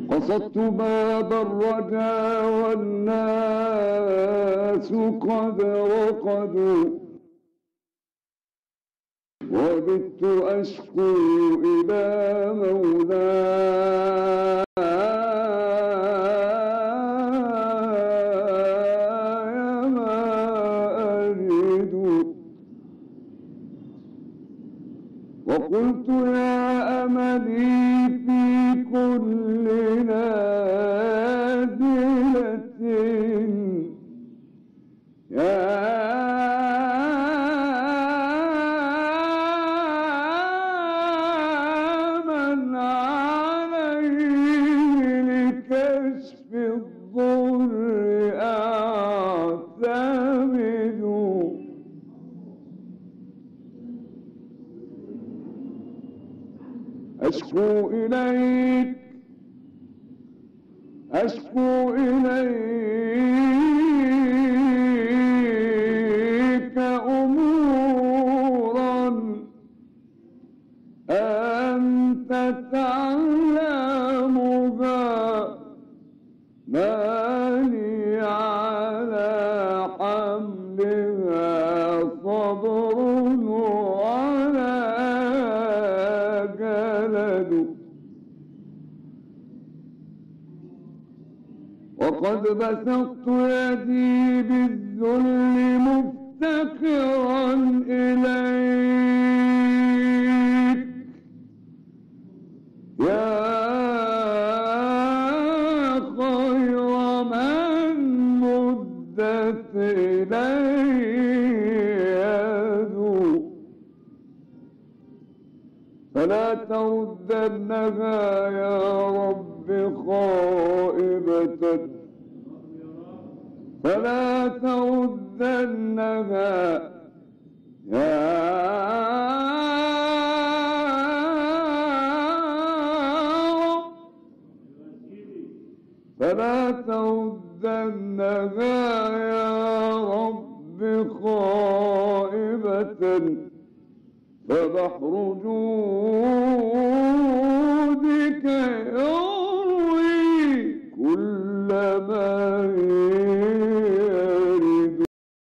قصدت باب الرجا والناس قد رقدوا، وبت أشكو إلى مولاي ما أجد، وقلت يا أملي في كل نازلة يا من عليه لكشف الضر أعتمد، أشكو إليك أشكو إليك أمورا أنت تعلمها، ما لي على حملها صبر ولا جلد، وقد بسطت يدي بالذل مفتقرا إليك يا خير من مدت إليه يده، فلا تردنها يا رب خائبة، فلا تردنها يا رب، فلا تردنها يا رب خائبة، فبحر جود